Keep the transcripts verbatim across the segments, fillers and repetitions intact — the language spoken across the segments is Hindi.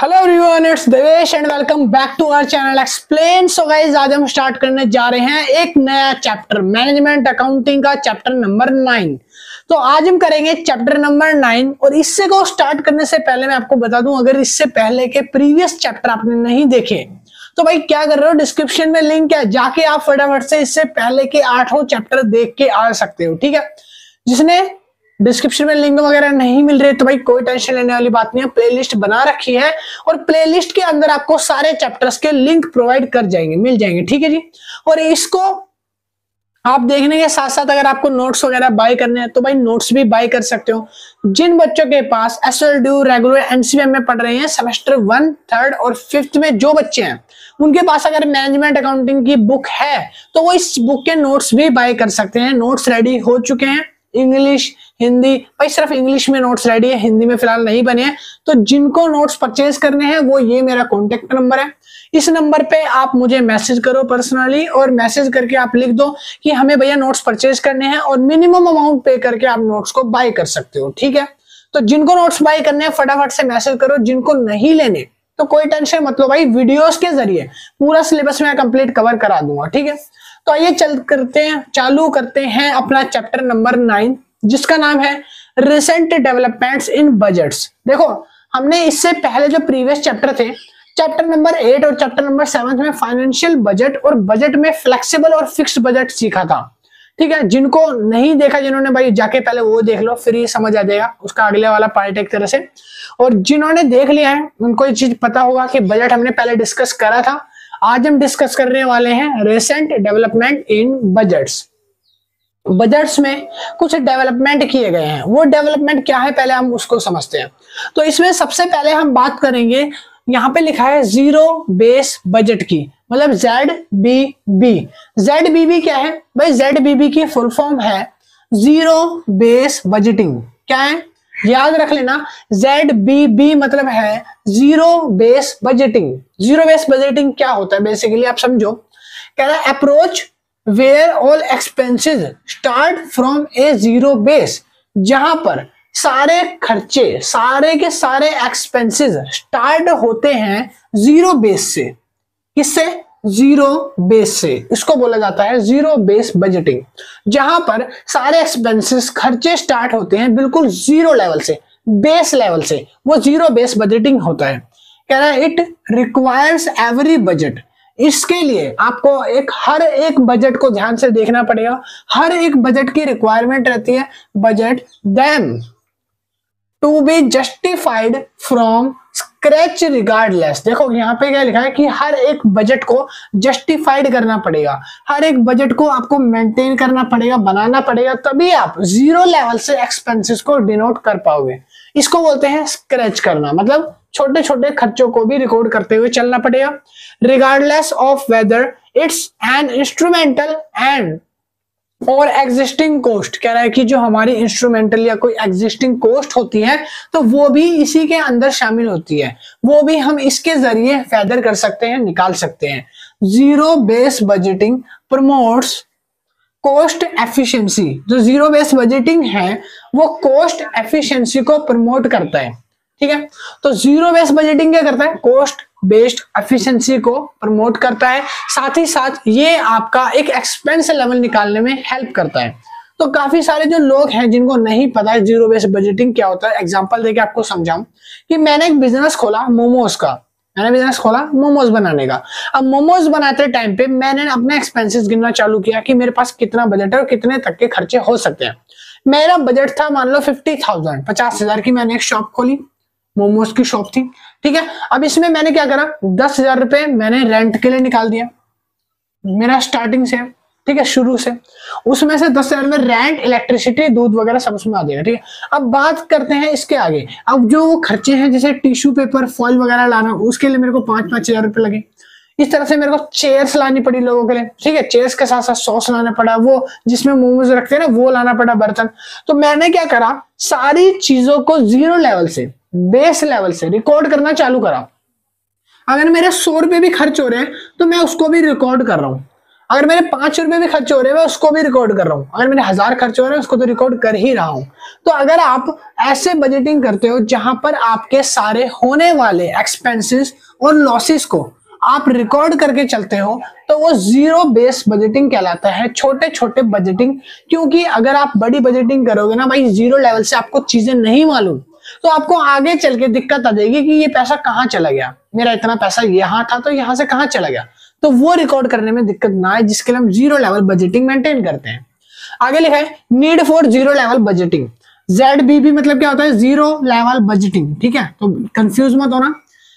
Hello everyone, it's Devesh and welcome back to our channel explain. So guys, आज हम स्टार्ट करने जा रहे हैं एक नया चैप्टर, मैनेजमेंट अकाउंटिंग का चैप्टर नंबर नाइन। तो आज हम करेंगे चैप्टर नंबर नाइन। और इससे को स्टार्ट करने से पहले मैं आपको बता दूं, अगर इससे पहले के प्रीवियस चैप्टर आपने नहीं देखे तो भाई क्या कर रहे हो, डिस्क्रिप्शन में लिंक है, जाके आप फटाफट से इससे पहले के आठों चैप्टर देख के आ सकते हो। ठीक है, जिसने डिस्क्रिप्शन में लिंक वगैरह नहीं मिल रहे तो भाई कोई टेंशन लेने वाली बात नहीं है, प्लेलिस्ट बना रखी है और प्लेलिस्ट के अंदर आपको सारे चैप्टर्स के लिंक प्रोवाइड कर जाएंगे, मिल जाएंगे। ठीक है जी। और इसको आप देखने के साथ साथ अगर आपको नोट्स वगैरह बाय करने हैं तो भाई नोट्स भी बाय कर सकते हो। जिन बच्चों के पास एसएल ड्यू रेगुलर एनसीबीएम में पढ़ रहे हैं, सेमेस्टर वन थर्ड और फिफ्थ में जो बच्चे हैं उनके पास अगर मैनेजमेंट अकाउंटिंग की बुक है तो वो इस बुक के नोट्स भी बाय कर सकते हैं। नोट्स रेडी हो चुके हैं, इंग्लिश हिंदी, भाई सिर्फ इंग्लिश में नोट्स रेडी है, हिंदी में फिलहाल नहीं बने हैं। तो जिनको नोट्स परचेज करने हैं वो ये मेरा कॉन्टेक्ट नंबर है, इस नंबर पे आप मुझे मैसेज करो पर्सनली, और मैसेज करके आप लिख दो कि हमें भैया नोट्स परचेज करने हैं, और मिनिमम अमाउंट पे करके आप नोट्स को बाय कर सकते हो। ठीक है, तो जिनको नोट्स बाय करने हैं फटाफट से मैसेज करो, जिनको नहीं लेने तो कोई टेंशन मत लो भाई, वीडियोस के जरिए पूरा सिलेबस में कंप्लीट कवर करा दूंगा। ठीक है, तो आइए चल करते हैं चालू करते हैं अपना चैप्टर नंबर नाइन, जिसका नाम है रिसेंट डेवलपमेंट्स इन बजट्स। देखो, हमने इससे पहले जो प्रीवियस चैप्टर थे, चैप्टर नंबर एट और चैप्टर नंबर सेवन में फाइनेंशियल बजट और बजट में फ्लेक्सिबल और फिक्स्ड बजट सीखा था। ठीक है, जिनको नहीं देखा, जिन्होंने भाई जाके पहले वो देख लो, फिर ये समझ आ जाएगा उसका अगले वाला पार्ट एक तरह से। और जिन्होंने देख लिया है उनको ये चीज पता होगा कि बजट हमने पहले डिस्कस करा था। आज हम डिस्कस करने वाले हैं recent development in budgets. Budgets में कुछ डेवलपमेंट किए गए हैं, वो डेवलपमेंट क्या है पहले हम उसको समझते हैं। तो इसमें सबसे पहले हम बात करेंगे, यहाँ पे लिखा है जीरो बेस बजट की, मतलब Z B B. Z B B क्या है भाई? जेड बी बी की फुल फॉर्म है जीरो बेस बजटिंग। क्या है याद रख लेना, जेड बी बी मतलब है zero base budgeting. Zero base budgeting क्या होता है बेसिकली आप समझो। कह रहा है approach where all expenses start from a zero base, जहां पर सारे खर्चे सारे के सारे एक्सपेंसेस स्टार्ट होते हैं जीरो बेस से। किससे? जीरो बेस से। इसको बोला जाता है जीरो बेस बजटिंग, जहां पर सारे एक्सपेंसेस खर्चे स्टार्ट होते हैं बिल्कुल जीरो लेवल से, बेस लेवल से, वो जीरो बेस बजटिंग होता है। कह रहा है इट रिक्वायर्स एवरी बजट, इसके लिए आपको एक हर एक बजट को ध्यान से देखना पड़ेगा। हर एक बजट की रिक्वायरमेंट रहती है, budget them to be justified from scratch regardless. देखो यहाँ पे क्या लिखा है कि हर एक बजट को जस्टिफाइड करना पड़ेगा, हर एक बजट को आपको मेंटेन करना पड़ेगा, बनाना पड़ेगा, तभी आप जीरो लेवल से एक्सपेंसेस को डिनोट कर पाओगे। इसको बोलते हैं स्क्रैच करना, मतलब छोटे छोटे खर्चों को भी रिकॉर्ड करते हुए चलना पड़ेगा। Regardless of whether it's an instrumental and और एग्जिस्टिंग कोस्ट। कह रहा है कि जो हमारी इंस्ट्रूमेंटल या कोई एग्जिस्टिंग कोस्ट होती है तो वो भी इसी के अंदर शामिल होती है, वो भी हम इसके जरिए फैदर कर सकते हैं, निकाल सकते हैं। Zero base budgeting promotes cost efficiency. जो जीरो बेस बजटिंग है वो कॉस्ट एफिशिएंसी को प्रमोट करता है। ठीक है, तो जीरो बेस बजटिंग क्या करता है? कॉस्ट बेस्ड एफिशिएंसी को प्रमोट करता है, साथ ही साथ ये आपका एक एक्सपेंस लेवल निकालने में हेल्प करता है। तो काफी सारे जो लोग हैं जिनको नहीं पता है जीरो बेस बजटिंग क्या होता है, एग्जांपल देके आपको समझाऊं कि मैंने एक बिजनेस खोला मोमोज का, मैंने बिजनेस खोला मोमोज बनाने का। अब मोमोज बनाते टाइम पे मैंने अपने एक्सपेंसेस गिनना चालू किया कि मेरे पास कितना बजट है और कितने तक के खर्चे हो सकते हैं। मेरा बजट था मान लो फिफ्टी थाउजेंड, पचास हजार की। मैंने एक शॉप खोली, मोमोज की शॉप थी। ठीक है, अब इसमें मैंने क्या करा, दस हजार रुपए मैंने रेंट के लिए निकाल दिया, मेरा स्टार्टिंग से। ठीक है, शुरू से उसमें से दस हजार में रेंट, इलेक्ट्रिसिटी, दूध वगैरह सब उसमें आ जाएगा। ठीक है, अब बात करते हैं इसके आगे। अब जो खर्चे हैं जैसे टिश्यू पेपर, फॉइल वगैरह लाना, उसके लिए मेरे को पांच पांच हजार रुपए लगे। इस तरह से मेरे को चेयर्स लानी पड़ी लोगों के लिए। ठीक है, चेयर्स के साथ साथ सॉस लाना पड़ा, वो जिसमें मोमोज रखते हैं ना वो लाना पड़ा, बर्तन। तो मैंने क्या करा, सारी चीजों को जीरो लेवल से, बेस लेवल से रिकॉर्ड करना चालू करा। अगर मेरे सौ रुपए भी खर्च हो रहे हैं तो मैं उसको भी रिकॉर्ड कर रहा हूं। अगर मेरे पांच रुपए भी खर्च हो रहे हैं मैं उसको भी रिकॉर्ड कर रहा हूँ, अगर मेरे हजार खर्च हो रहे हैं उसको तो रिकॉर्ड कर ही रहा हूँ। तो अगर आप ऐसे बजटिंग करते हो जहां पर आपके सारे होने वाले एक्सपेंसेस और लॉसेस को आप रिकॉर्ड करके चलते हो तो वो जीरो बेस बजटिंग कहलाता है, छोटे छोटे बजटिंग। क्योंकि अगर आप बड़ी बजटिंग करोगे ना भाई, जीरो लेवल से आपको चीजें नहीं मालूम तो आपको आगे चल के दिक्कत आ जाएगी कि ये पैसा कहाँ चला गया, मेरा इतना पैसा यहाँ था तो यहाँ से कहाँ चला गया, तो वो रिकॉर्ड करने में दिक्कत ना आए, जिसके लिए हम जीरो लेवल बजटिंग मेंटेन करते हैं। आगे लिखा है need for zero level budgeting. Z B B मतलब क्या होता है, जीरो लेवल बजटिंग, ठीक है, तो कंफ्यूज मत होना।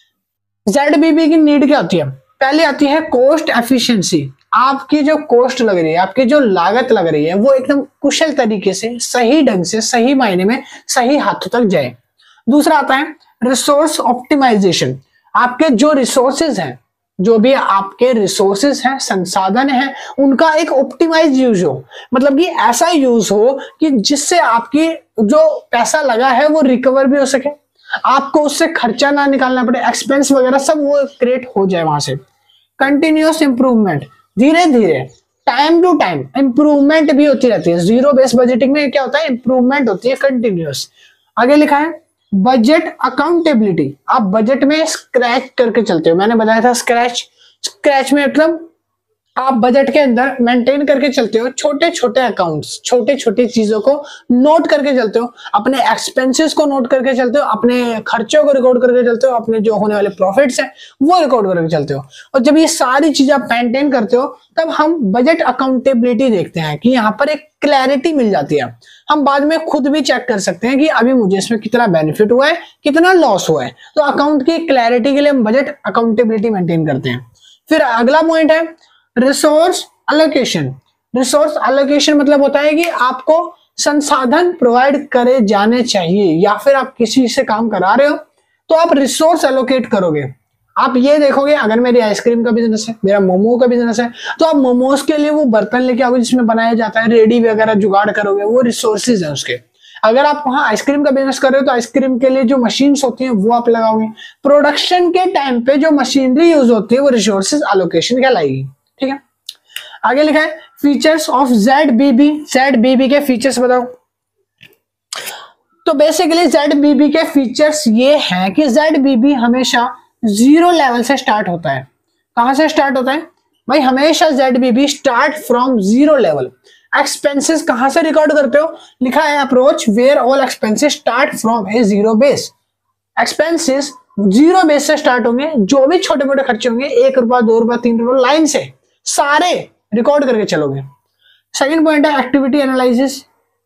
जेड बी बी की नीड क्या होती है, पहले आती है कॉस्ट एफिशिएंसी। आपकी जो कॉस्ट लग रही है, आपकी जो लागत लग रही है वो एकदम कुशल तरीके से, सही ढंग से, सही मायने में सही हाथों तक जाए। दूसरा आता है रिसोर्स ऑप्टिमाइजेशन। आपके जो रिसोर्सेज हैं, जो भी आपके रिसोर्सेज हैं, संसाधन हैं, उनका एक ऑप्टिमाइज यूज हो, मतलब कि ऐसा यूज हो कि जिससे आपकी जो पैसा लगा है वो रिकवर भी हो सके, आपको उससे खर्चा ना निकालना पड़े, एक्सपेंस वगैरह सब वो क्रिएट हो जाए वहां से। कंटिन्यूअस इंप्रूवमेंट, धीरे धीरे टाइम टू टाइम इंप्रूवमेंट भी होती रहती है। जीरो बेस बजटिंग में क्या होता है, इंप्रूवमेंट होती है कंटिन्यूअस। आगे लिखा है बजट अकाउंटेबिलिटी। आप बजट में स्क्रैच करके चलते हो, मैंने बताया था स्क्रैच। स्क्रैच में मतलब आप बजट के अंदर मेंटेन करके चलते हो, छोटे छोटे अकाउंट्स, छोटे छोटी चीजों को नोट करके चलते हो, अपने एक्सपेंसेस को नोट करके चलते हो, अपने खर्चों को रिकॉर्ड करके चलते हो, अपने जो होने वाले प्रॉफिट्स हैं वो रिकॉर्ड करके चलते हो। और जब ये सारी चीजें आप मेंटेन करते हो तब हम बजट अकाउंटेबिलिटी देखते हैं कि यहाँ पर एक क्लैरिटी मिल जाती है। हम बाद में खुद भी चेक कर सकते हैं कि अभी मुझे इसमें कितना बेनिफिट हुआ है, कितना लॉस हुआ है। तो अकाउंट की क्लैरिटी के लिए हम बजट अकाउंटेबिलिटी मेंटेन करते हैं। फिर अगला पॉइंट है रिसोर्स अलोकेशन। रिसोर्स अलोकेशन मतलब होता है कि आपको संसाधन प्रोवाइड करे जाने चाहिए, या फिर आप किसी से काम करा रहे हो तो आप रिसोर्स एलोकेट करोगे। आप ये देखोगे अगर मेरी आइसक्रीम का बिजनेस है, मेरा मोमो का बिजनेस है, तो आप मोमोज के लिए वो बर्तन लेके आओगे जिसमें बनाया जाता है, रेडी वगैरह जुगाड़ करोगे, वो रिसोर्सेज है उसके। अगर आप वहां आइसक्रीम का बिजनेस कर रहे हो तो आइसक्रीम के लिए जो मशीन्स होती हैं वो आप लगाओगे। प्रोडक्शन के टाइम पे जो मशीनरी यूज होती है वो रिसोर्सेज एलोकेशन कहलाएगी, ठीक है। आगे लिखा है features of Z B B. Z B B के फीचर्स बताओ। तो बेसिकली जेड बी बी के फीचर्स ये हैं कि जेड बी बी हमेशा जीरो लेवल से स्टार्ट होता है। कहां से स्टार्ट होता है भाई, हमेशा Z B B start from zero level. Expenses कहां से रिकॉर्ड करते हो, लिखा है approach where all expenses start from a zero base. Expenses zero base से स्टार्ट होंगे, जो भी छोटे मोटे खर्चे होंगे, एक रुपया, दो रुपया, तीन रुपया, लाइन से सारे रिकॉर्ड करके चलोगे। सेकंड पॉइंट है एक्टिविटी एनालिसिस।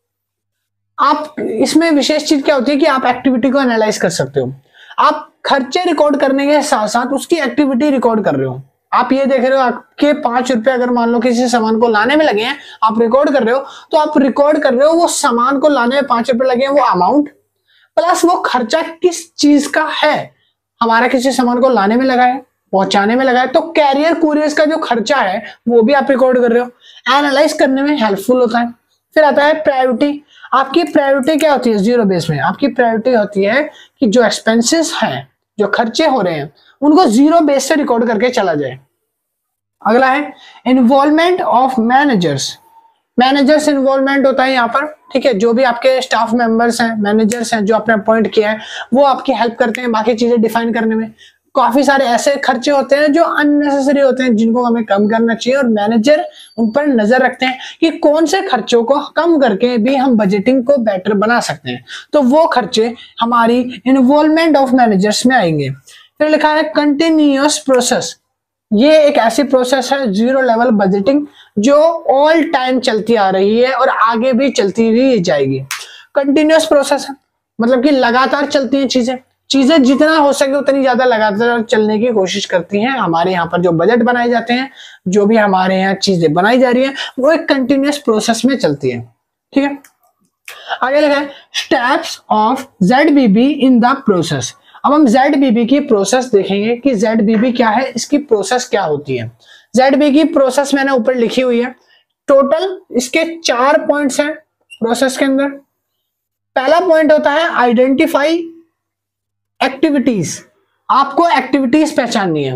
आप इसमें विशेष चीज क्या होती है कि आप एक्टिविटी को एनालाइज कर सकते हो। आप खर्चे रिकॉर्ड करने के साथ साथ उसकी एक्टिविटी रिकॉर्ड कर रहे हो। आप ये देख रहे हो आपके पांच रुपए अगर मान लो किसी सामान को लाने में लगे हैं, आप रिकॉर्ड कर रहे हो, तो आप रिकॉर्ड कर रहे हो वो सामान को लाने में पांच रुपए लगे हैं, वो अमाउंट प्लस वो खर्चा किस चीज का है। हमारा किसी सामान को लाने में लगा है, पहुंचाने में लगा है, तो कैरियर कुरियर्स का जो खर्चा है वो भी आप रिकॉर्ड कर रहे हो। एनालाइज करने में हेल्पफुल होता है। फिर आता है प्रायोरिटी। आपकी प्रायोरिटी क्या होती है जीरो बेस में, आपकी प्रायोरिटी होती है कि जो एक्सपेंसेस हैं, जो खर्चे हो रहे हैं, उनको जीरो बेस से रिकॉर्ड करके चला जाए। अगला है involvement of managers. Managers involvement होता है यहाँ पर, ठीक है। जो भी आपके स्टाफ मेंबर्स हैं, मैनेजर्स हैं, जो आपने अपॉइंट किया है, वो आपकी हेल्प करते हैं बाकी चीजें डिफाइन करने में। काफी सारे ऐसे खर्चे होते हैं जो अननेसेसरी होते हैं, जिनको हमें कम करना चाहिए, और मैनेजर उन पर नजर रखते हैं कि कौन से खर्चों को कम करके भी हम बजटिंग को बेटर बना सकते हैं। तो वो खर्चे हमारी इन्वॉल्वमेंट ऑफ मैनेजर्स में आएंगे। फिर लिखा है कंटिन्यूअस प्रोसेस। ये एक ऐसी प्रोसेस है जीरो लेवल बजटिंग जो ऑल टाइम चलती आ रही है और आगे भी चलती ही जाएगी। कंटिन्यूअस प्रोसेस है मतलब कि लगातार चलती हैं चीजें चीजें जितना हो सके उतनी ज्यादा लगातार चलने की कोशिश करती हैं। हमारे यहाँ पर जो बजट बनाए जाते हैं, जो भी हमारे यहाँ चीजें बनाई जा रही है, वो एक कंटिन्यूअस प्रोसेस में चलती है, ठीक है। आगे लिखा है steps of Z B B in the process. अब हम जेड बी बी की प्रोसेस देखेंगे कि जेड बी बी क्या है, इसकी प्रोसेस क्या होती है। जेड बी की प्रोसेस मैंने ऊपर लिखी हुई है। टोटल इसके चार पॉइंट्स हैं प्रोसेस के अंदर। पहला पॉइंट होता है आइडेंटिफाई एक्टिविटीज। आपको एक्टिविटीज पहचाननी है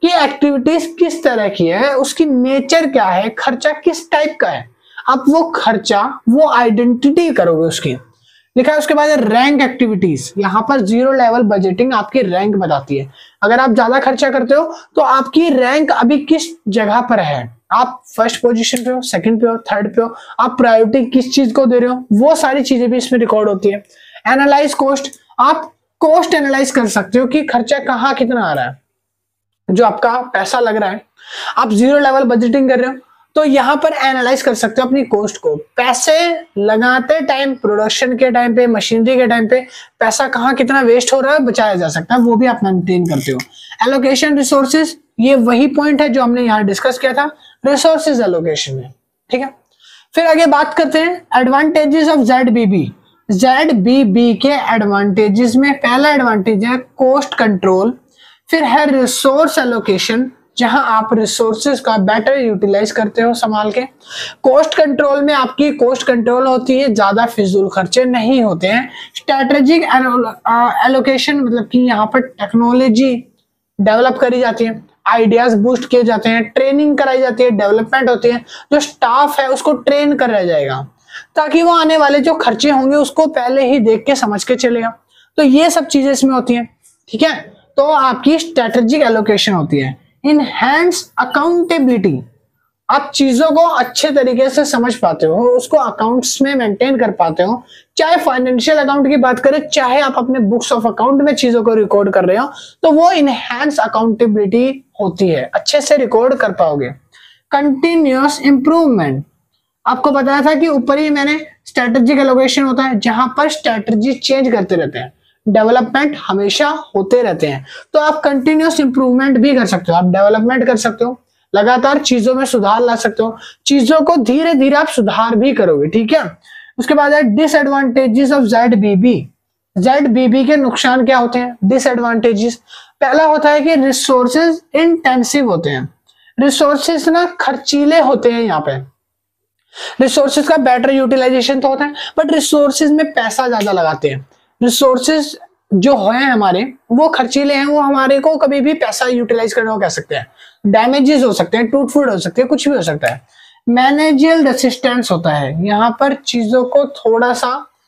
कि एक्टिविटीज किस तरह की है, उसकी नेचर क्या है, खर्चा किस टाइप का है, आप वो खर्चा वो आइडेंटिटी करोगे उसकी। लिखा है उसके बाद रैंक एक्टिविटीज, यहाँ पर जीरो लेवल बजटिंग आपकी रैंक बताती है। अगर आप ज्यादा खर्चा करते हो तो आपकी रैंक अभी किस जगह पर है, आप फर्स्ट पोजीशन पे हो, सेकंड पे हो, थर्ड पे हो, आप प्रायोरिटी किस चीज को दे रहे हो, वो सारी चीजें भी इसमें रिकॉर्ड होती है। एनालाइज कॉस्ट, आप कॉस्ट एनालाइज कर सकते हो कि खर्चा कहाँ कितना आ रहा है, जो आपका पैसा लग रहा है। आप जीरो लेवल बजटिंग कर रहे हो तो यहां पर एनालाइज कर सकते हो अपनी कॉस्ट को। पैसे लगाते टाइम, प्रोडक्शन के टाइम पे, मशीनरी के टाइम पे पैसा कहाँ कितना वेस्ट हो रहा है बचाया जा सकता है, वो भी आप मेंटेन करते हो। एलोकेशन रिसोर्सेज, ये वही पॉइंट है जो हमने यहाँ डिस्कस किया था रिसोर्सेज एलोकेशन में, ठीक है। फिर आगे बात करते हैं advantages of Z B B. Z B B के एडवांटेजेस में पहला एडवांटेज है कॉस्ट कंट्रोल, फिर है रिसोर्स एलोकेशन, जहां आप रिसोर्सेज का बेटर यूटिलाइज करते हो संभाल के। कॉस्ट कंट्रोल में आपकी कॉस्ट कंट्रोल होती है, ज्यादा फिजूल खर्चे नहीं होते हैं। स्ट्रेटेजिक एलोकेशन, मतलब कि यहाँ पर टेक्नोलॉजी डेवलप करी जाती है, आइडियाज बूस्ट किए जाते हैं, ट्रेनिंग कराई जाती है, डेवलपमेंट होती है, जो स्टाफ है उसको ट्रेन कराया जाएगा ताकि वो आने वाले जो खर्चे होंगे उसको पहले ही देख के समझ के चलेगा। तो ये सब चीजें इसमें होती हैं, ठीक है। तो आपकी स्ट्रेटेजिक एलोकेशन होती है। इनहैंस अकाउंटेबिलिटी, आप चीजों को अच्छे तरीके से समझ पाते हो, उसको अकाउंट्स में मेंटेन कर पाते हो। चाहे फाइनेंशियल अकाउंट की बात करें, चाहे आप अपने बुक्स ऑफ अकाउंट में चीजों को रिकॉर्ड कर रहे हो, तो वो इनहैंस अकाउंटेबिलिटी होती है, अच्छे से रिकॉर्ड कर पाओगे। कंटिन्यूअस इंप्रूवमेंट, आपको बताया था कि ऊपर ही मैंने स्ट्रेटेजिक एलोकेशन होता है जहां पर स्ट्रेटेजी चेंज करते रहते हैं, डेवलपमेंट हमेशा होते रहते हैं। तो आप कंटिन्यूअस इंप्रूवमेंट भी कर सकते हो, आप डेवलपमेंट कर सकते हो, लगातार चीजों में सुधार ला सकते हो, चीजों को धीरे धीरे आप सुधार भी करोगे, ठीक है। उसके बाद है disadvantages of Z B B. Z B B के नुकसान क्या होते हैं, डिसएडवांटेजेस। पहला होता है कि रिसोर्सेज इंटेंसिव होते हैं, रिसोर्सेज ना खर्चीले होते हैं। यहाँ पे रिसोर्सेज का बेटर यूटिलाइजेशन तो होता है, बट रिसोर्सेज में पैसा ज्यादा लगाते हैं। रिसोर्सेज जो है हमारे वो खर्चीले हैं, वो हमारे को कभी भी पैसा यूटिलाइज करने को कह सकते हैं, डैमेजेस हो सकते हैं, टूट फूट हो सकती है, कुछ भी हो सकता है। मैनेजियल रेसिस्टेंस होता है, यहाँ पर चीजों को थोड़ा सा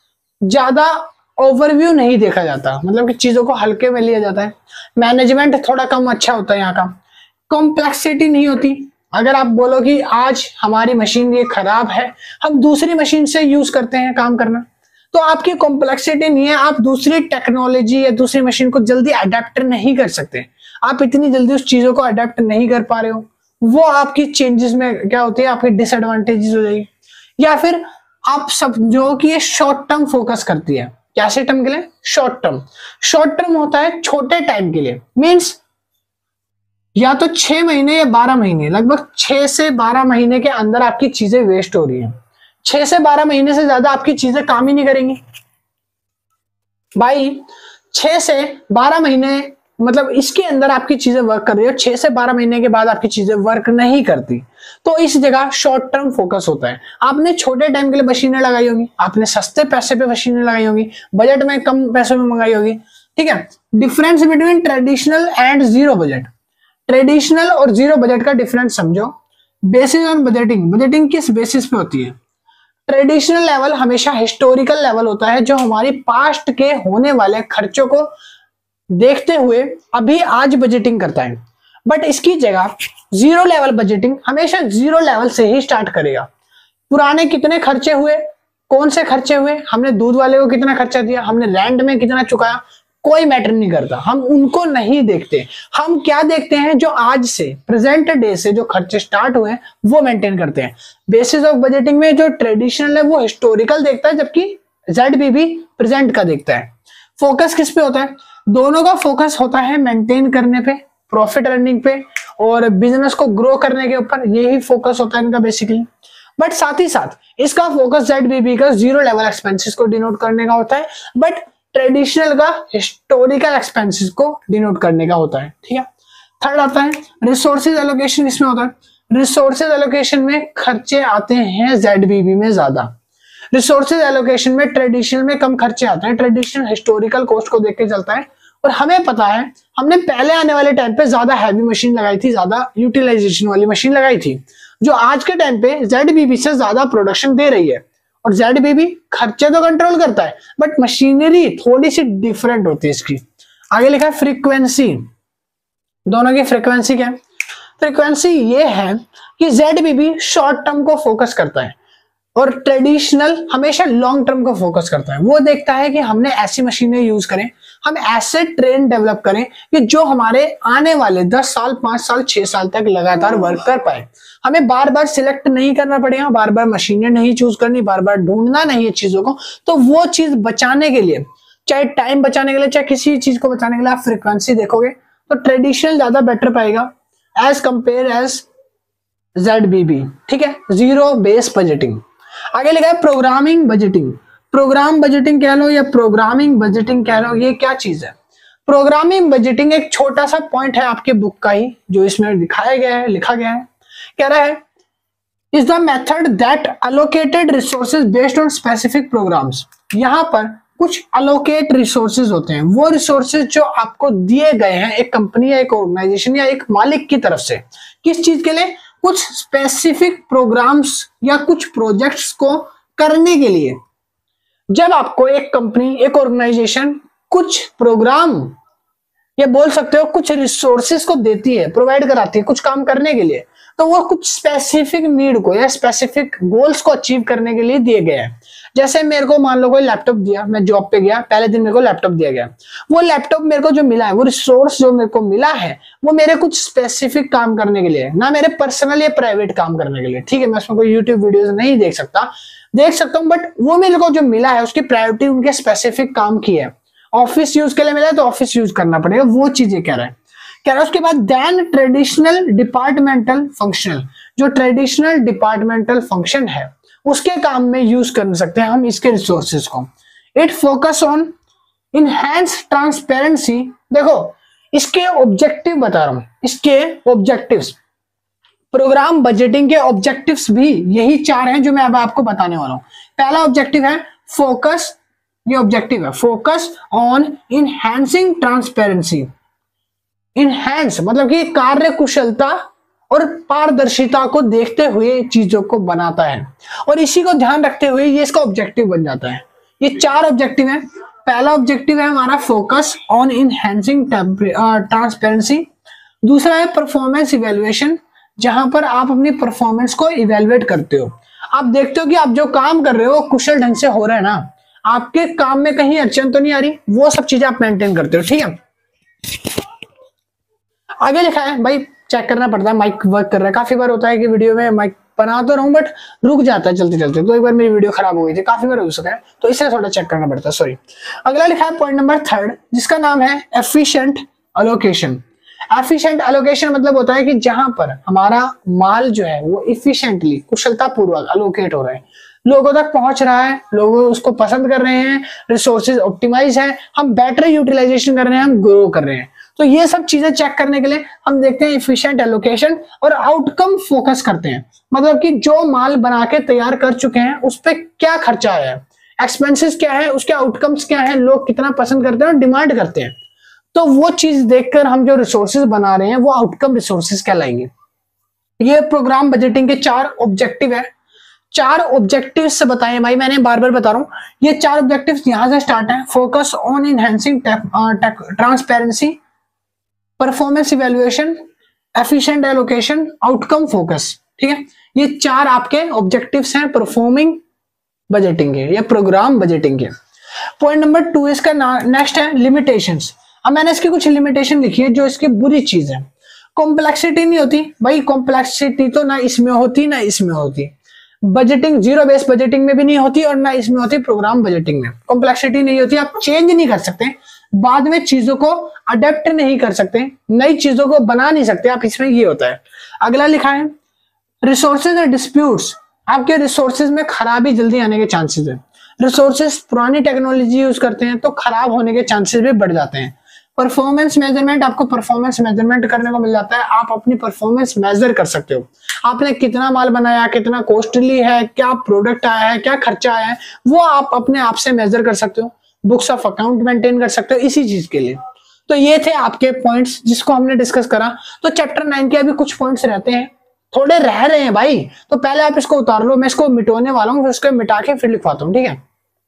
ज्यादा ओवरव्यू नहीं देखा जाता, मतलब कि चीजों को हल्के में लिया जाता है। मैनेजमेंट थोड़ा कम अच्छा होता है यहाँ का। कॉम्प्लेक्सिटी नहीं होती, अगर आप बोलो कि आज हमारी मशीन ये खराब है, हम दूसरी मशीन से यूज करते हैं काम करना, तो आपकी कॉम्प्लेक्सिटी नहीं है, आप दूसरी टेक्नोलॉजी या दूसरी मशीन को जल्दी अडेप्ट नहीं कर सकते, आप इतनी जल्दी उस चीजों को अडेप्ट नहीं कर पा रहे हो, वो आपकी चेंजेस में क्या होती है, आपकी डिसएडवांटेजेस हो जाएगी। या फिर आप समझो कि ये शॉर्ट टर्म फोकस करती है, कैसे टर्म के लिए, शॉर्ट टर्म। शॉर्ट टर्म होता है छोटे टाइम के लिए, मीन्स या तो छह महीने या बारह महीने, लगभग छह से बारह महीने के अंदर आपकी चीजें वेस्ट हो रही है। छह से बारह महीने से ज्यादा आपकी चीजें काम ही नहीं करेंगी भाई। छह से बारह महीने मतलब इसके अंदर आपकी चीजें वर्क कर रही है, छह से बारह महीने के बाद आपकी चीजें वर्क नहीं करती, तो इस जगह शॉर्ट टर्म फोकस होता है। आपने छोटे टाइम के लिए मशीनें लगाई होगी, आपने सस्ते पैसे पे मशीनें लगाई होगी, बजट में कम पैसों में मंगाई होगी, ठीक है। Difference between traditional and zero budget, traditional और जीरो बजट का डिफरेंस समझो। बेसिस ऑन बजटिंग, बजटिंग किस बेसिस पे होती है। ट्रेडिशनल लेवल हमेशा हिस्टोरिकल लेवल होता है, जो हमारी पास्ट के होने वाले खर्चों को देखते हुए अभी आज बजटिंग करता है। बट इसकी जगह जीरो लेवल बजटिंग हमेशा जीरो लेवल से ही स्टार्ट करेगा। पुराने कितने खर्चे हुए, कौन से खर्चे हुए, हमने दूध वाले को कितना खर्चा दिया, हमने रेंट में कितना चुकाया, कोई मैटर नहीं करता, हम उनको नहीं देखते। हम क्या देखते हैं, जो आज से प्रेजेंट डे से जो खर्चे स्टार्ट हुए हैं वो मेंटेन करते हैं। बेसिस ऑफ बजटिंग में जो ट्रेडिशनल है वो हिस्टोरिकल देखता है, जबकि जेड बी बी प्रेजेंट का देखता है। फोकस किस पे होता है, दोनों का फोकस होता है मेंटेन करने पे, प्रॉफिट अर्निंग पे और बिजनेस को ग्रो करने के ऊपर, यही फोकस होता है इनका बेसिकली। बट साथ ही साथ इसका फोकस जेड बी बी का जीरो लेवल एक्सपेंसेस को डिनोट करने का होता है, बट ट्रेडिशनल का हिस्टोरिकल एक्सपेंसेस को डिनोट करने का होता है, ठीक है। थर्ड आता है रिसोर्सेज एलोकेशन, इसमें होता है रिसोर्सेज एलोकेशन में खर्चे आते हैं जेड बी बी में ज्यादा। रिसोर्सेज एलोकेशन में ट्रेडिशनल में कम खर्चे आते हैं, ट्रेडिशनल हिस्टोरिकल कॉस्ट को देख के चलता है और हमें पता है हमने पहले आने वाले टाइम पे ज्यादा हैवी मशीन लगाई थी, ज्यादा यूटिलाइजेशन वाली मशीन लगाई थी, जो आज के टाइम पे ज़ेडबीबी से ज्यादा प्रोडक्शन दे रही है। और ज़ेडबीबी खर्चे तो कंट्रोल करता है बट मशीनरी थोड़ी सी डिफरेंट होती है इसकी। आगे लिखा है फ्रीक्वेंसी, दोनों की फ्रीक्वेंसी क्या है? फ्रीक्वेंसी ये है कि ज़ेडबीबी शॉर्ट टर्म को फोकस करता है और ट्रेडिशनल हमेशा लॉन्ग टर्म को फोकस करता है। वो देखता है कि हमने ऐसी मशीनें यूज करें, हम ऐसे ट्रेन डेवलप करें कि जो हमारे आने वाले दस साल, पांच साल, छह साल तक लगातार वर्क कर पाए। हमें बार बार सिलेक्ट नहीं करना पड़ेगा, बार बार मशीनें नहीं चूज करनी, बार बार ढूंढना नहीं है चीजों को। तो वो चीज बचाने के लिए, चाहे टाइम बचाने के लिए, चाहे किसी चीज को बचाने के लिए आप फ्रीक्वेंसी देखोगे तो ट्रेडिशनल ज्यादा बेटर पाएगा एज कंपेयर एज ज़ेडबीबी। ठीक है, जीरो बेस बजटिंग। आगे लिखा है प्रोग्रामिंग बजटिंग। प्रोग्राम बजटिंग कह लो या प्रोग्रामिंग बजटिंग कह लो, ये क्या चीज है? प्रोग्रामिंग बजटिंग एक छोटा सा पॉइंट है आपके बुक का ही, जो इसमें दिखाया गया है, लिखा गया है। कह रहा है is the method that allocated resources based on specific programmes. यहां पर कुछ अलोकेट रिसोर्सेज होते हैं, वो रिसोर्सेज जो आपको दिए गए हैं एक कंपनी या एक ऑर्गेनाइजेशन या एक मालिक की तरफ से, किस चीज के लिए? कुछ स्पेसिफिक प्रोग्राम्स या कुछ प्रोजेक्ट्स को करने के लिए। जब आपको एक कंपनी, एक ऑर्गेनाइजेशन कुछ प्रोग्राम या बोल सकते हो कुछ रिसोर्सेज को देती है, प्रोवाइड कराती है कुछ काम करने के लिए, तो वो कुछ स्पेसिफिक नीड को या स्पेसिफिक गोल्स को अचीव करने के लिए दिए गए हैं। जैसे मेरे को मान लो कोई लैपटॉप दिया, मैं जॉब पे गया, पहले दिन मेरे को लैपटॉप दिया गया, वो लैपटॉप मेरे को जो मिला है, वो रिसोर्स जो मेरे को मिला है, वो मेरे कुछ स्पेसिफिक काम करने के लिए, ना मेरे पर्सनल या प्राइवेट काम करने के लिए। ठीक है, मैं उसमें कोई यूट्यूब वीडियोस नहीं देख सकता, देख सकता हूँ, बट वो मेरे को जो मिला है उसकी प्रायोरिटी उनके स्पेसिफिक काम की है। ऑफिस यूज के लिए मिला है तो ऑफिस यूज करना पड़ेगा, वो चीजें कह रहा है। कह रहा है उसके बाद देन ट्रेडिशनल डिपार्टमेंटल फंक्शनल, जो ट्रेडिशनल डिपार्टमेंटल फंक्शन है उसके काम में यूज कर सकते हैं हम इसके रिसोर्सेज को। It focus on enhance transparency. देखो इसके ऑब्जेक्टिव बता रहा हूं, इसके ऑब्जेक्टिव्स, प्रोग्राम बजटिंग के ऑब्जेक्टिव्स भी यही चार हैं जो मैं अब आपको बताने वाला हूं। पहला ऑब्जेक्टिव है फोकस, ये ऑब्जेक्टिव है focus on enhancing transparency. Enhance मतलब कि कार्य कुशलता और पारदर्शिता को देखते हुए चीजों को बनाता है, और इसी को ध्यान रखते हुए ये इसका ऑब्जेक्टिव बन जाता है। ये चार ऑब्जेक्टिव हैं। पहला ऑब्जेक्टिव है हमारा फोकस ऑन इनहैंसिंग ट्रांसपेरेंसी। दूसरा है परफॉर्मेंस इवेल्युएशन, जहां पर आप अपनी परफॉर्मेंस को इवेलुएट करते हो। आप देखते हो कि आप जो काम कर रहे हो कुशल ढंग से हो रहा है ना, आपके काम में कहीं अड़चन तो नहीं आ रही, वो सब चीजें आप मेंटेन करते हो। ठीक है, आगे लिखा है, भाई चेक करना पड़ता है माइक वर्क कर रहा है। काफी बार होता है कि वीडियो में माइक बना तो रहूं बट रुक जाता है चलते चलते, तो एक बार मेरी वीडियो खराब हो गई थी, काफी बार हो सका है, तो इसलिए थोड़ा चेक करना पड़ता है, सॉरी। अगला लिखा है पॉइंट नंबर थर्ड, जिसका नाम है एफिशिएंट एलोकेशन। एफिशिएंट एलोकेशन मतलब होता है कि जहां पर हमारा माल जो है वो इफिशिएंटली, कुशलता पूर्वक एलोकेट हो रहा है, लोगों तक पहुंच रहा है, लोग उसको पसंद कर रहे हैं, रिसोर्सेज ऑप्टिमाइज है, हम बेटर यूटिलाइजेशन कर रहे हैं, हम ग्रो कर रहे हैं। तो ये सब चीजें चेक करने के लिए हम देखते हैं एफिशिएंट एलोकेशन और आउटकम फोकस करते हैं। मतलब कि जो माल बना के तैयार कर चुके हैं उस पर क्या खर्चा आया है, एक्सपेंसेस क्या है, उसके आउटकम्स क्या है, लोग कितना पसंद करते हैं और डिमांड करते हैं। तो वो चीज देखकर हम जो रिसोर्सेज बना रहे हैं वो आउटकम रिसोर्सेज कहलाएंगे। ये प्रोग्राम बजटिंग के चार ऑब्जेक्टिव है। चार ऑब्जेक्टिव से बताएं भाई, मैंने बार बार बता रहा हूं, ये चार ऑब्जेक्टिव यहां से स्टार्ट है। Focus on enhancing transparency, performance evaluation, efficient allocation, outcome focus. ठीक है, ये चार आपके ऑब्जेक्टिव्स हैं परफॉर्मिंग बजटिंग के या प्रोग्राम बजटिंग के। पॉइंट नंबर टू इसका नेक्स्ट है लिमिटेशंस। अब मैंने इसकी कुछ लिमिटेशन लिखी है जो इसकी बुरी चीज है। कॉम्प्लेक्सिटी नहीं होती भाई, कॉम्प्लेक्सिटी तो ना इसमें होती ना इसमें होती, बजटिंग जीरो बेस बजटिंग में भी नहीं होती और ना इसमें होती प्रोग्राम बजटिंग में। कॉम्प्लेक्सिटी नहीं होती, आप चेंज नहीं कर सकते, बाद में चीजों को अडेप्ट नहीं कर सकते, नई चीजों को बना नहीं सकते आप, इसमें ये होता है। अगला लिखा है रिसोर्सेज एंड डिस्प्यूट्स। आपके रिसोर्सेज में खराबी जल्दी आने के चांसेस है। रिसोर्सेज पुरानी टेक्नोलॉजी यूज करते हैं तो खराब होने के चांसेस भी बढ़ जाते हैं। परफॉर्मेंस मेजरमेंट, आपको परफॉर्मेंस मेजरमेंट करने को मिल जाता है, आप अपनी परफॉर्मेंस मेजर कर सकते हो। आपने कितना माल बनाया, कितना कॉस्टली है, क्या प्रोडक्ट आया है, क्या खर्चा आया है, वो आप अपने आप से मेजर कर सकते हो। बुक्स ऑफ अकाउंट मेंटेन कर सकते हो इसी चीज के लिए। तो ये थे आपके पॉइंट्स जिसको हमने डिस्कस करा। तो चैप्टर नाइन के अभी कुछ पॉइंट्स रहते हैं, थोड़े रह रहे हैं भाई, तो पहले आप इसको उतार लो, मैं इसको मिटाने वाला हूँ, फिर उसको मिटा के फिर लिखवाता हूँ, ठीक है।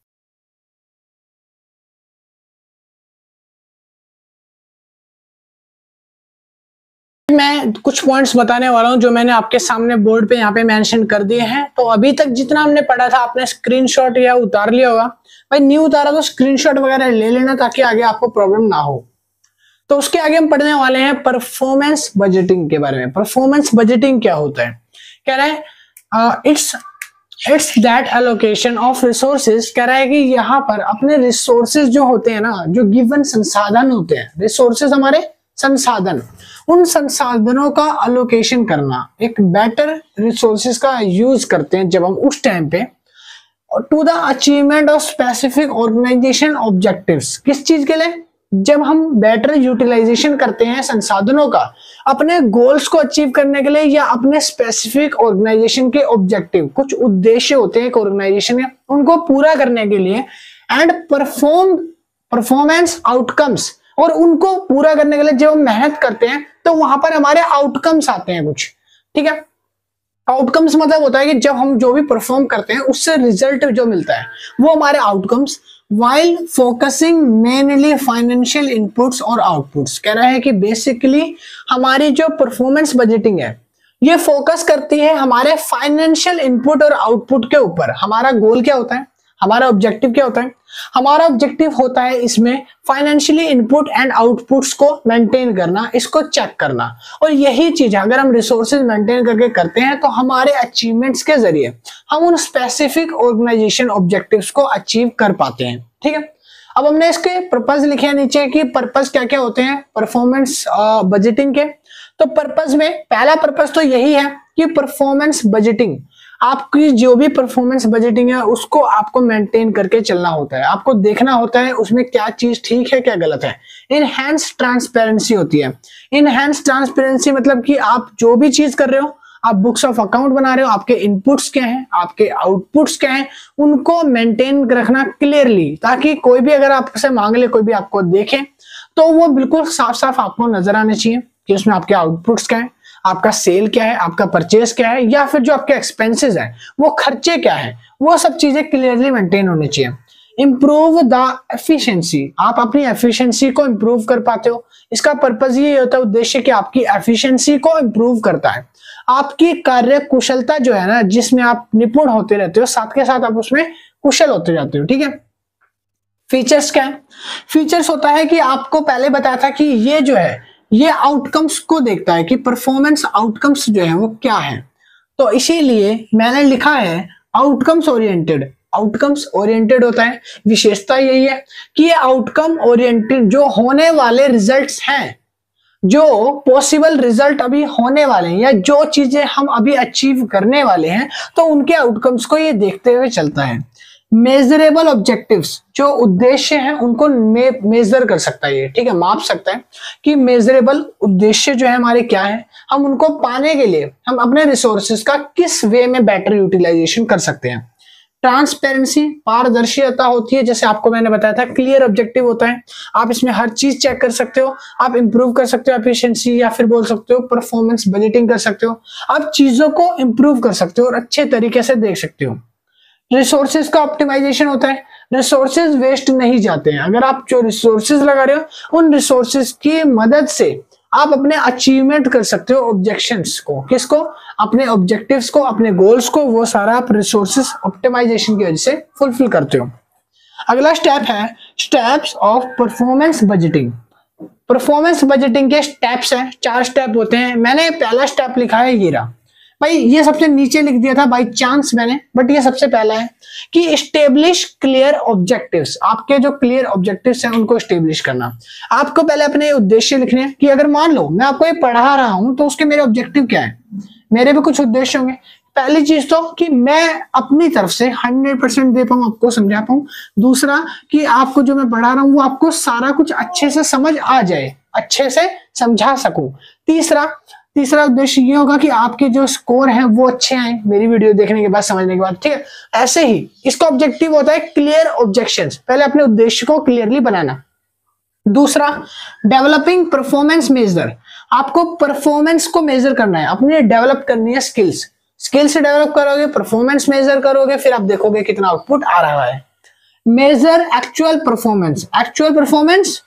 मैं कुछ पॉइंट्स बताने वाला हूं जो मैंने आपके सामने बोर्ड पे यहाँ पे मेंशन कर दिए हैं। तो अभी तक जितना हमने पढ़ा था आपने स्क्रीनशॉट या उतार लिया होगा। भाई नहीं उतारा तो स्क्रीनशॉट वगैरह ले लेना ताकि आगे आपको प्रॉब्लम ना हो। तो उसके आगे हम पढ़ने वाले हैं परफॉर्मेंस बजटिंग के बारे में। परफॉर्मेंस बजटिंग क्या होता है, कह रहा है it's it's that allocation of resources. कह रहा है कि यहाँ पर अपने रिसोर्सेज जो होते हैं ना, जो गिवन संसाधन होते हैं, रिसोर्सेज हमारे संसाधन, उन संसाधनों का अलोकेशन करना, एक बेटर रिसोर्सेज का यूज करते हैं जब हम उस टाइम पे to the achievement of specific organisation objectives. किस चीज के लिए? जब हम बेटर यूटिलाइजेशन करते हैं संसाधनों का अपने गोल्स को अचीव करने के लिए या अपने स्पेसिफिक ऑर्गेनाइजेशन के ऑब्जेक्टिव, कुछ उद्देश्य होते हैं एक ऑर्गेनाइजेशन के, उनको पूरा करने के लिए, एंड परफॉर्म परफॉर्मेंस आउटकम्स, और उनको पूरा करने के लिए जब हम मेहनत करते हैं तो वहां पर हमारे आउटकम्स आते हैं कुछ, ठीक है। आउटकम्स मतलब होता है कि जब हम जो भी परफॉर्म करते हैं उससे रिजल्ट जो मिलता है वो हमारे outcomes. While focusing mainly financial inputs और आउटपुट्स। कह रहा है कि बेसिकली हमारी जो परफॉर्मेंस बजटिंग है ये फोकस करती है हमारे फाइनेंशियल इनपुट और आउटपुट के ऊपर। हमारा गोल क्या होता है, हमारा ऑब्जेक्टिव क्या होता है? हमारा ऑब्जेक्टिव होता है इसमें फाइनेंशियली इनपुट एंड आउटपुट्स को मेंटेन करना, इसको चेक करना। और यही चीज अगर हम रिसोर्सेज मेंटेन करके करते हैं तो हमारे अचीवमेंट्स के जरिए हम उन स्पेसिफिक ऑर्गेनाइजेशन ऑब्जेक्टिव्स को अचीव कर पाते हैं, ठीक है। अब हमने इसके पर्पस लिखे हैं नीचे कि पर्पस क्या क्या होते हैं परफॉर्मेंस बजटिंग के। तो पर्पस में पहला पर्पस तो यही है कि परफॉर्मेंस बजटिंग, आपकी जो भी परफॉर्मेंस बजटिंग है उसको आपको मेंटेन करके चलना होता है, आपको देखना होता है उसमें क्या चीज ठीक है क्या गलत है। इनहैंस ट्रांसपेरेंसी होती है। इनहैंस ट्रांसपेरेंसी मतलब कि आप जो भी चीज कर रहे हो, आप बुक्स ऑफ अकाउंट बना रहे हो, आपके इनपुट्स क्या हैं, आपके आउटपुट्स क्या हैं, उनको मेंटेन रखना क्लियरली, ताकि कोई भी अगर आपसे मांग ले, कोई भी आपको देखे तो वो बिल्कुल साफ साफ आपको नजर आने चाहिए कि उसमें आपके आउटपुट्स क्या है, आपका सेल क्या है, आपका परचेज क्या है, या फिर जो आपके एक्सपेंसेस है वो खर्चे क्या है, वो सब चीजें क्लियरली मेंटेन होनी चाहिए। इंप्रूव द एफिशिएंसी, आप अपनी एफिशिएंसी को इंप्रूव कर पाते हो। इसका पर्पस ये होता है, उद्देश्य कि आपकी एफिशिएंसी को इंप्रूव करता है। आपकी कार्य कुशलता जो है ना, जिसमें आप निपुण होते रहते हो, साथ के साथ आप उसमें कुशल होते जाते हो, ठीक है। फीचर्स क्या है? फीचर्स होता है कि आपको पहले बताया था कि ये जो है ये आउटकम्स को देखता है कि परफॉर्मेंस आउटकम्स जो है वो क्या है। तो इसीलिए मैंने लिखा है आउटकम्स ओरिएंटेड। आउटकम्स ओरिएंटेड होता है, विशेषता यही है कि ये आउटकम ओरिएंटेड, जो होने वाले रिजल्ट्स हैं, जो पॉसिबल रिजल्ट अभी होने वाले हैं या जो चीजें हम अभी अचीव करने वाले हैं, तो उनके आउटकम्स को ये देखते हुए चलता है। मेजरेबल ऑब्जेक्टिव्स, जो उद्देश्य हैं उनको मे, मेजर कर सकता है ये, ठीक है, माप सकता है कि मेजरेबल उद्देश्य जो है हमारे क्या है, हम उनको पाने के लिए हम अपने रिसोर्सेज का किस वे में बेटर यूटिलाइजेशन कर सकते हैं। ट्रांसपेरेंसी, पारदर्शिता होती है, जैसे आपको मैंने बताया था। क्लियर ऑब्जेक्टिव होता है, आप इसमें हर चीज चेक कर सकते हो, आप इंप्रूव कर सकते हो एफिशिएंसी, या फिर बोल सकते हो परफॉर्मेंस बजटिंग कर सकते हो। आप चीजों को इंप्रूव कर सकते हो और अच्छे तरीके से देख सकते हो। रिसोर्सेज का ऑप्टिमाइजेशन होता है, रिसोर्सेज वेस्ट नहीं जाते हैं। अगर आप जो रिसोर्सेज लगा रहे हो उन रिसोर्सेज की मदद से आप अपने अचीवमेंट कर सकते हो ऑब्जेक्शंस को, किसको? अपने ऑब्जेक्टिव्स को, अपने गोल्स को, वो सारा आप रिसोर्सेज ऑप्टिमाइजेशन की वजह से फुलफिल करते हो। अगला स्टेप है steps of performance budgeting. Performance budgeting के स्टेप्स हैं, चार स्टेप होते हैं। मैंने पहला स्टेप लिखा है ये रहा भाई, ये सबसे नीचे लिख दिया था बाय चांस मैंने, बट ये सबसे पहला है कि इस्टेब्लिश क्लियर ऑब्जेक्टिव्स। आपके जो क्लियर ऑब्जेक्टिव्स हैं उनको इस्टेब्लिश करना। आपको पहले अपने उद्देश्य लिखने हैं कि अगर मान लो मैं आपको ये पढ़ा रहा हूं तो उसके मेरे ऑब्जेक्टिव क्या है, मेरे भी कुछ उद्देश्य होंगे। पहली चीज तो कि मैं अपनी तरफ से हंड्रेड परसेंट दे पाऊं, आपको समझा पाऊं। दूसरा कि आपको जो मैं पढ़ा रहा हूं वो आपको सारा कुछ अच्छे से समझ आ जाए, अच्छे से समझा सकूं। तीसरा तीसरा उद्देश्य ये होगा कि आपके जो स्कोर हैं वो अच्छे आए मेरी वीडियो देखने के बाद, समझने के बाद, ठीक है। ऐसे ही इसका ऑब्जेक्टिव होता है क्लियर ऑब्जेक्शंस, पहले अपने उद्देश्य को क्लियरली बनाना। दूसरा डेवलपिंग परफॉर्मेंस मेजर, आपको परफॉर्मेंस को मेजर करना है, अपने डेवलप करनी है स्किल्स, स्किल्स डेवलप करोगे, परफॉर्मेंस मेजर करोगे, फिर आप देखोगे कितना आउटपुट आ रहा है। Measure actual performance, actual performance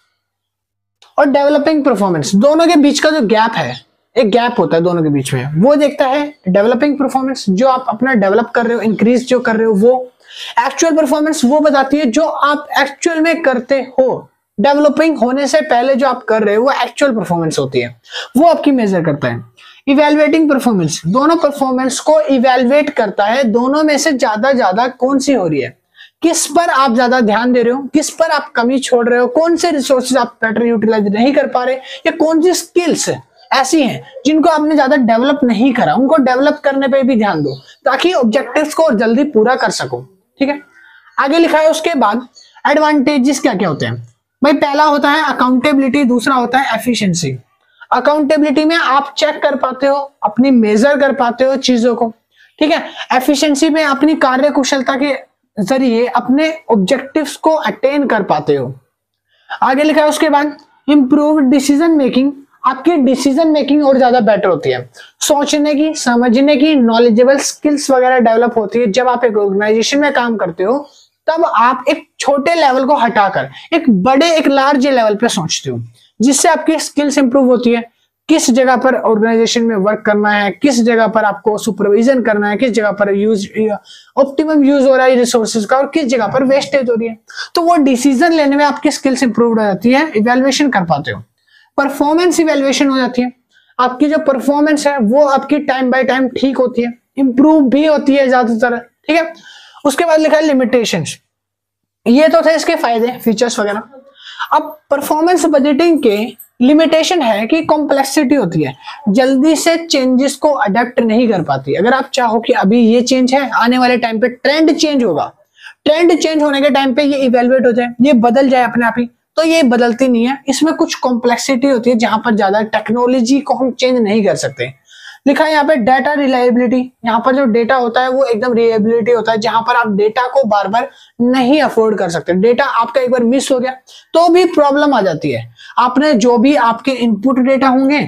और डेवलपिंग परफॉर्मेंस दोनों के बीच का जो गैप है, एक गैप होता है दोनों के बीच में, वो देखता है डेवलपिंग परफॉर्मेंस, जो आप अपना डेवलप कर रहे हो, इंक्रीज जो कर रहे हो वो। एक्चुअल परफॉर्मेंस वो बताती है जो आप एक्चुअल में करते हो, डेवलपिंग होने से पहले जो आप कर रहे हो वो एक्चुअल परफॉर्मेंस होती है, वो आपकी मेजर करता है। इवेलुएटिंग परफॉर्मेंस दोनों परफॉर्मेंस को इवेलुएट करता है, दोनों में से ज्यादा ज्यादा कौन सी हो रही है, किस पर आप ज्यादा ध्यान दे रहे हो, किस पर आप कमी छोड़ रहे हो, कौन से रिसोर्सेज आप बेटर यूटिलाइज नहीं कर पा रहे, या कौन सी स्किल्स ऐसी हैं जिनको आपने ज्यादा डेवलप नहीं करा, उनको डेवलप करने पे भी ध्यान दो ताकि ऑब्जेक्टिव्स को जल्दी पूरा कर सको। ठीक है, आगे लिखा है उसके बाद एडवांटेजेस क्या क्या होते हैं। भाई पहला होता है अकाउंटेबिलिटी, दूसरा होता है एफिशिएंसी। अकाउंटेबिलिटी में आप चेक कर पाते हो, अपनी मेजर कर पाते हो चीजों को। ठीक है, एफिशिएंसी में अपनी कार्य कुशलता के जरिए अपने ऑब्जेक्टिव्स को अटेन कर पाते हो। आगे लिखा है उसके बाद इंप्रूव डिसीजन मेकिंग, आपकी डिसीजन मेकिंग और ज्यादा बेटर होती है, सोचने की, समझने की, नॉलेजेबल स्किल्स वगैरह डेवलप होती है। जब आप एक ऑर्गेनाइजेशन में काम करते हो तब आप एक छोटे लेवल को हटाकर एक बड़े एक लार्ज लेवल पे सोचते हो, जिससे आपकी स्किल्स इंप्रूव होती है। किस जगह पर ऑर्गेनाइजेशन में वर्क करना है, किस जगह पर आपको सुपरविजन करना है, किस जगह पर यूज ऑप्टिमम यूज हो रहा है रिसोर्सेज का, और किस जगह पर वेस्टेज हो रही है, तो वो डिसीजन लेने में आपकी स्किल्स इंप्रूव हो जाती है, इवेल्युएशन कर पाते हो। परफॉर्मेंस इवेल्युएशन हो जाती है, आपकी जो परफॉर्मेंस है वो आपकी टाइम बाय टाइम ठीक होती है, इंप्रूव भी होती है ज्यादातर। ठीक है, उसके बाद लिखा है लिमिटेशंस, ये तो थे इसके फायदे फीचर्स वगैरह। अब परफॉर्मेंस बजटिंग के लिमिटेशन है कि कॉम्प्लेक्सिटी होती है, जल्दी से चेंजेस को अडेप्ट नहीं कर पाती। अगर आप चाहो कि अभी ये चेंज है, आने वाले टाइम पे ट्रेंड चेंज होगा, ट्रेंड चेंज होने के टाइम पे ये इवेल्युएट हो जाए, ये बदल जाए अपने आप ही, तो ये बदलती नहीं है। इसमें कुछ कॉम्प्लेक्सिटी होती है जहां पर ज्यादा टेक्नोलॉजी को हम चेंज नहीं कर सकते। लिखा है यहाँ पे डाटा रिलायबिलिटी, यहाँ पर जो डेटा होता है वो एकदम रिलायबिलिटी होता है, जहां पर आप डेटा को बार बार नहीं अफोर्ड कर सकते। डेटा आपका एक बार मिस हो गया तो भी प्रॉब्लम आ जाती है। आपने जो भी आपके इनपुट डेटा होंगे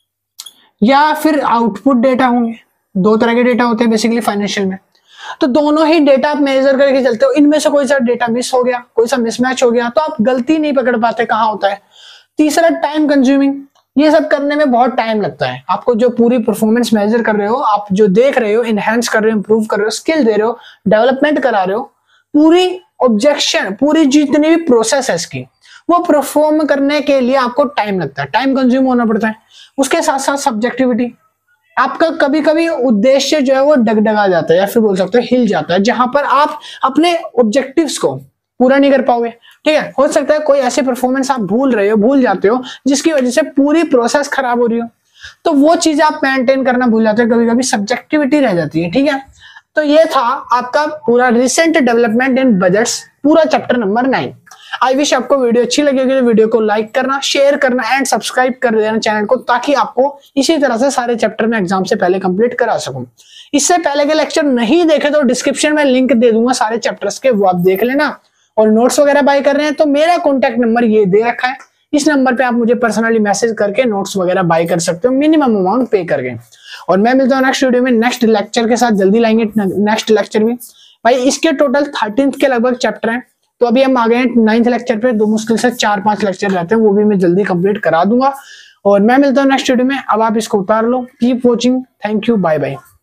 या फिर आउटपुट डेटा होंगे, दो तरह के डेटा होते हैं बेसिकली फाइनेंशियल में, तो दोनों ही डेटा आप मेजर करके चलते हो। इनमें से कोई सा डेटा मिस हो गया, कोई सा मिसमैच हो गया, तो आप गलती नहीं पकड़ पाते कहाँ होता है। तीसरा टाइम कंज्यूमिंग, ये सब करने में बहुत टाइम लगता है। आपको जो पूरी परफॉर्मेंस मेजर कर रहे हो, आप जो देख रहे हो, इनहेंस कर रहे हो, इंप्रूव कर रहे हो, स्किल दे रहे हो, डेवलपमेंट करा रहे हो, पूरी ऑब्जेक्शन पूरी जितनी भी प्रोसेस है इसकी, वो परफॉर्म करने के लिए आपको टाइम लगता है, टाइम कंज्यूम होना पड़ता है। उसके साथ साथ सब्जेक्टिविटी, आपका कभी कभी उद्देश्य जो है वो डगडगा जाता है या फिर बोल सकते हो हिल जाता है, जहां पर आप अपने ऑब्जेक्टिव्स को पूरा नहीं कर पाओगे। ठीक है, हो सकता है कोई ऐसी परफॉर्मेंस आप भूल रहे हो, भूल जाते हो, जिसकी वजह से पूरी प्रोसेस खराब हो रही हो, तो वो चीज आप मेंटेन करना भूल जाते हो, कभी कभी सब्जेक्टिविटी रह जाती है। ठीक है, तो ये था आपका पूरा रिसेंट डेवलपमेंट इन बजट्स, पूरा chapter number nine. I wish आपको वीडियो अच्छी लगी होगी, तो वीडियो को लाइक करना, शेयर करना एंड सब्सक्राइब कर देना चैनल को, ताकि आपको इसी तरह से सारे चैप्टर में एग्जाम से पहले कंप्लीट करा सकूं। इससे पहले के लेक्चर नहीं देखे तो डिस्क्रिप्शन में लिंक दे दूंगा सारे चैप्टर्स के, वो आप देख लेना। और नोट्स वगैरह बाय कर रहे हैं तो मेरा कॉन्टैक्ट नंबर ये दे रखा है, इस नंबर पे आप मुझे पर्सनली मैसेज करके नोट्स वगैरह बाय कर सकते हो मिनिमम अमाउंट पे करके। और मैं मिलता हूँ नेक्स्ट वीडियो में नेक्स्ट लेक्चर के साथ, जल्दी लाएंगे नेक्स्ट लेक्चर भी। भाई इसके टोटल थर्टीन के लगभग चैप्टर हैं, तो अभी हम आ गए हैं नाइन्थ लेक्चर पे, दो मुश्किल से चार पांच लेक्चर रहते हैं, वो भी मैं जल्दी कंप्लीट करा दूंगा। और मैं मिलता हूँ नेक्स्ट वीडियो में, अब आप इसको उतार लो। Keep watching, thank you, bye bye.